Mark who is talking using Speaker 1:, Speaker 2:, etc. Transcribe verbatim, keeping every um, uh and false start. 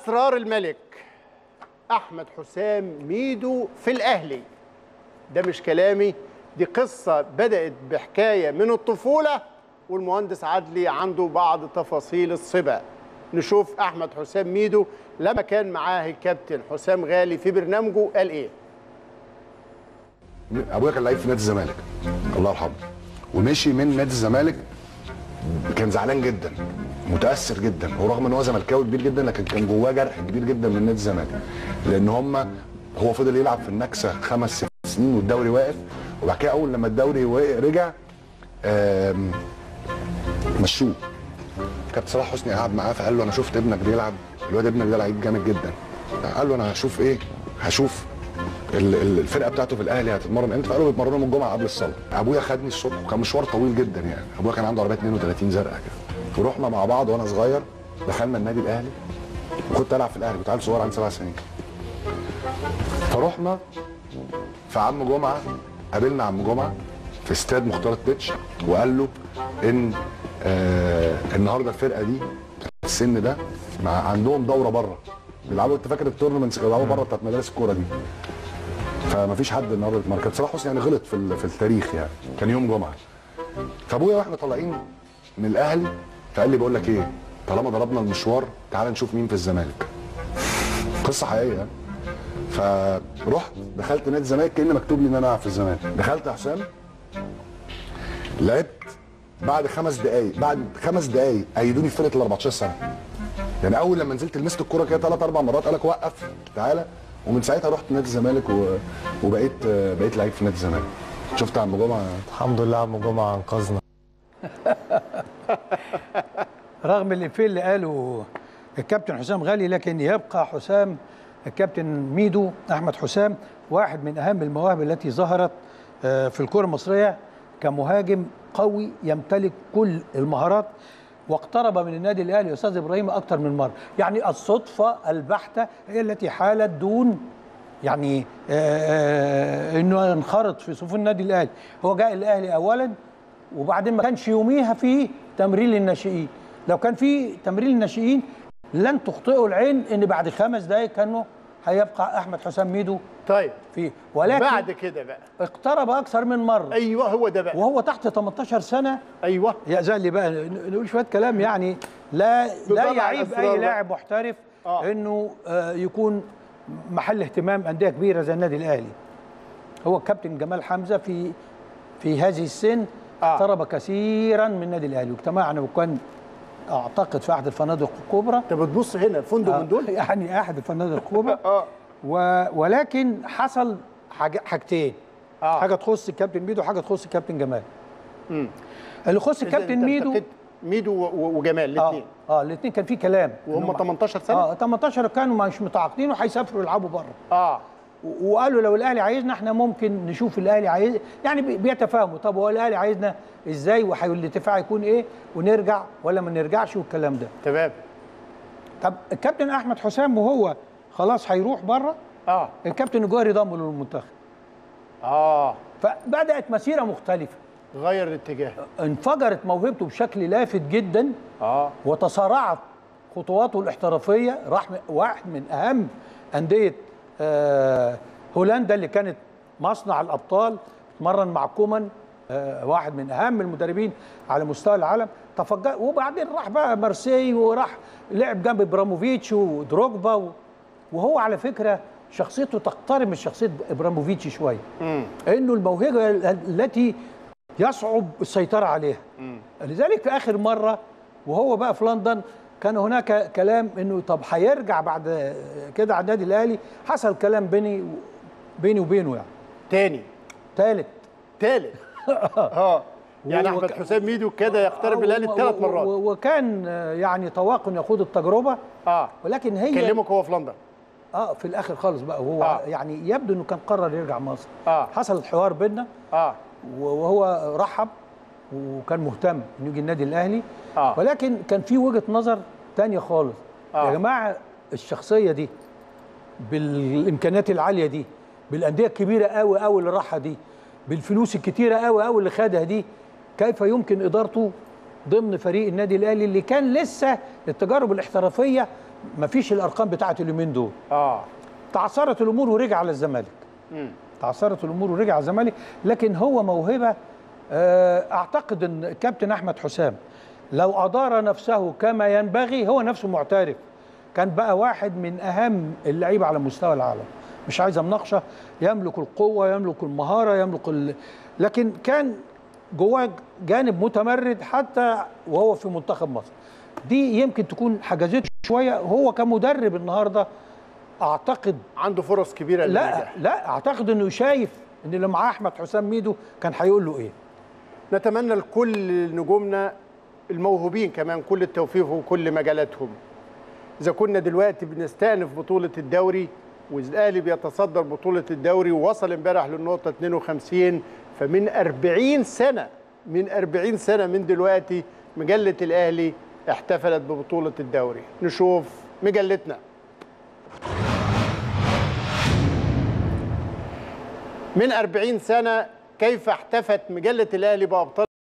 Speaker 1: أسرار الملك أحمد حسام ميدو في الأهلي. ده مش كلامي، دي قصة بدأت بحكاية من الطفولة، والمهندس عدلي عنده بعض تفاصيل الصبا. نشوف أحمد حسام ميدو لما كان معاه الكابتن حسام غالي في برنامجه قال إيه.
Speaker 2: أبويا كان لعيب في نادي الزمالك الله يرحمه، ومشي من نادي الزمالك كان زعلان جدا متاثر جدا، ورغم ان هو زملكاوي كبير جدا لكن كان جواه جرح كبير جدا من نادي الزمالك، لان هم هو فضل يلعب في النكسه خمس ست سنين والدوري واقف، وبعد كده اول لما الدوري رجع مشوه. كابتن صلاح حسني قعد معاه فقال له انا شفت ابنك بيلعب، الواد ابنك ده لعيب جامد جدا. قال له انا هشوف ايه؟ هشوف الفرقه بتاعته في الاهلي هتتمرن امتى؟ فقالوا بيتمرنوا من الجمعه قبل الصلاه. ابويا خدني الصبح وكان مشوار طويل جدا يعني، ابويا كان عنده عربيه اتنين وتلاتين زرقاء كده، ورحنا مع بعض وانا صغير دخلنا النادي الاهلي، وكنت العب في الاهلي، كنت عيل صغير عندي سبع سنين. فرحنا في عم جمعه، قابلنا عم جمعه في استاد مختار التتش، وقال له ان آه النهارده الفرقه دي السن ده مع عندهم دوره بره بيلعبوا، انت فاكر التورنمنتس اللي بيلعبوا بره بتاعت مدارس الكوره دي، فما فيش حد النهارده اتمرن. كابتن صلاح حسني يعني غلط في في التاريخ يعني، كان يوم جمعه. فابويا واحنا طالعين من الاهلي فقال لي بقول لك ايه، طالما ضربنا المشوار تعال نشوف مين في الزمالك. قصه حقيقيه. فرحت دخلت نادي الزمالك كأن مكتوب لي ان انا العب في الزمالك. دخلت يا حسام لعبت، بعد خمس دقائق بعد خمس دقائق ايدوني في فرقه ال أربعتاشر سنه. يعني اول لما نزلت لمست الكوره كده ثلاث اربع مرات قال لك وقف تعالى، ومن ساعتها رحت نادي الزمالك و... وبقيت بقيت لعيب في نادي الزمالك. شفت عم جمعه؟
Speaker 3: الحمد لله عم جمعه انقذنا.
Speaker 4: رغم الإفيه اللي قاله الكابتن حسام غالي، لكن يبقى حسام الكابتن ميدو أحمد حسام واحد من أهم المواهب التي ظهرت في الكرة المصرية كمهاجم قوي يمتلك كل المهارات، واقترب من النادي الاهلي يا استاذ ابراهيم اكثر من مره. يعني الصدفه البحته هي التي حالت دون يعني آآ آآ انه ينخرط في صفوف النادي الاهلي. هو جاء الاهلي اولا، وبعدين ما كانش يوميها في تمرين للناشئين. لو كان في تمرين للناشئين لن تخطئه العين ان بعد خمس دقائق كانه هيبقى احمد حسام ميدو
Speaker 1: طيب
Speaker 4: فيه، ولكن
Speaker 1: بعد كده بقى
Speaker 4: اقترب اكثر من مره.
Speaker 1: ايوه هو ده بقى،
Speaker 4: وهو تحت تمنتاشر سنه.
Speaker 1: ايوه
Speaker 4: يأذن لي بقى نقول شويه كلام يعني لا لا يعيب اي لاعب محترف آه. انه آه يكون محل اهتمام انديه كبيره زي النادي الاهلي. هو الكابتن جمال حمزه في في هذه السن آه. اقترب كثيرا من النادي الاهلي، واجتمعنا وكان اعتقد في احد الفنادق الكبرى.
Speaker 1: انت بتبص هنا فندق
Speaker 4: آه
Speaker 1: من دول؟
Speaker 4: يعني احد الفنادق الكبرى. اه و... ولكن حصل حاجة حاجتين آه. حاجه تخص الكابتن ميدو وحاجه تخص الكابتن جمال. امم اللي يخص الكابتن ميدو
Speaker 1: ميدو وجمال الاثنين
Speaker 4: اه اه الاثنين كان في كلام
Speaker 1: وهم تمنتاشر سنه.
Speaker 4: اه تمنتاشر كانوا مش متعاقدين وهيسافروا يلعبوا بره.
Speaker 1: اه
Speaker 4: وقالوا لو الاهلي عايزنا احنا ممكن نشوف الاهلي عايز، يعني بيتفاهموا. طب هو الاهلي عايزنا ازاي والدفاع يكون ايه ونرجع ولا ما نرجعش والكلام ده.
Speaker 1: تمام.
Speaker 4: طب الكابتن احمد حسام وهو خلاص هيروح بره اه الكابتن الجوهري ضمه للمنتخب.
Speaker 1: اه
Speaker 4: فبدات مسيره مختلفه،
Speaker 1: غير الاتجاه،
Speaker 4: انفجرت موهبته بشكل لافت جدا اه وتسارعت خطواته الاحترافيه. راح واحد من اهم انديه آه هولندا اللي كانت مصنع الابطال، اتمرن مع كومان آه واحد من اهم المدربين على مستوى العالم. تفجر وبعدين راح بقى مارسيي وراح لعب جنب ابراموفيتش ودروجبا، وهو على فكره شخصيته تقترب من شخصيه ابراموفيتش شويه، انه الموهبه التي يصعب السيطره عليها. مم. لذلك في اخر مره وهو بقى في لندن كان هناك كلام انه طب هيرجع بعد كده على النادي الاهلي. حصل كلام بيني بيني وبينه يعني
Speaker 1: تاني
Speaker 4: تالت
Speaker 1: تالت اه يعني احمد وك... حسام ميدو كده يقترب من الاهلي ثلاث مرات،
Speaker 4: وكان يعني طواق يخوض التجربه اه ولكن هي
Speaker 1: كلمك هو في لندن
Speaker 4: اه في الاخر خالص بقى وهو آه. يعني يبدو انه كان قرر يرجع مصر. اه حصل الحوار بيننا اه وهو رحب وكان مهتم انه يجي النادي الاهلي. آه. ولكن كان في وجهه نظر ثانيه خالص. آه. يا جماعه الشخصيه دي بالامكانيات العاليه دي بالانديه الكبيره قوي قوي اللي راحها دي بالفلوس الكتيره قوي قوي اللي خدها دي، كيف يمكن ادارته ضمن فريق النادي الاهلي اللي كان لسه التجارب الاحترافيه مفيش الارقام بتاعت اليومين دول.
Speaker 1: اه
Speaker 4: تعثرت الامور ورجع على الزمالك.
Speaker 1: امم
Speaker 4: تعثرت الامور ورجع على الزمالك، لكن هو موهبه. اعتقد ان الكابتن احمد حسام لو ادار نفسه كما ينبغي، هو نفسه معترف كان بقى واحد من اهم اللعيبه على مستوى العالم. مش عايزه مناقشه، يملك القوه، يملك المهاره، يملك ال... لكن كان جواه جانب متمرد حتى وهو في منتخب مصر. دي يمكن تكون حجزته شويه. هو كمدرب النهارده اعتقد
Speaker 1: عنده فرص كبيره
Speaker 4: لا
Speaker 1: للنجاح.
Speaker 4: لا اعتقد انه شايف ان اللي معاه احمد حسام ميدو كان هيقول له ايه.
Speaker 1: نتمنى لكل نجومنا الموهوبين كمان كل التوفيق في كل مجالاتهم. إذا كنا دلوقتي بنستأنف بطولة الدوري والأهلي بيتصدر بطولة الدوري ووصل امبارح للنقطة اثنين وخمسين، فمن أربعين سنة من أربعين سنة من دلوقتي مجلة الأهلي احتفلت ببطولة الدوري. نشوف مجلتنا. من أربعين سنة كيف احتفت مجلة الأهلي بأبطال